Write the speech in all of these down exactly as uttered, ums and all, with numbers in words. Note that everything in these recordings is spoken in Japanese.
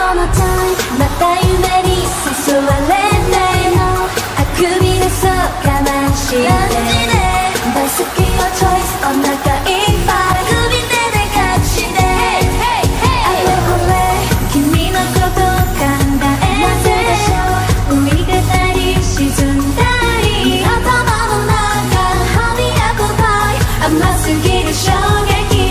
のタイムまた夢に誘われてのあくびでそう我慢して大好きよチョイスお腹いっぱい首手で隠してあれこれ君のこと考えて浮いてたり沈んだり頭の中歯磨く場合甘すぎる衝撃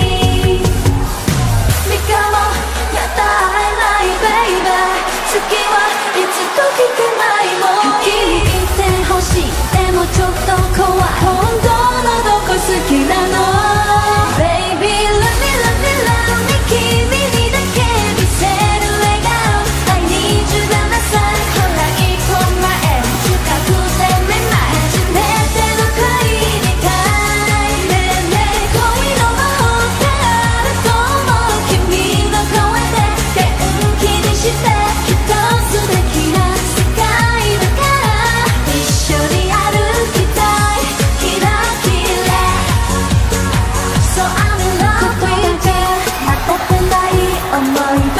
三日もやった会えないベイベー好きはいつと聞けないもういい言ってほしいでもちょっと怖い本当のどこ好きなの Baby love me love me love me 君にだけ見せる笑顔 I need you by my side ほら一歩前近くてめまい初めての恋にたいねえねえ恋の魔法ってあると思う君の声で元気にして一つだけな世界だから一緒に歩きたいキラキラ So I'm in love with you 当たってない思い出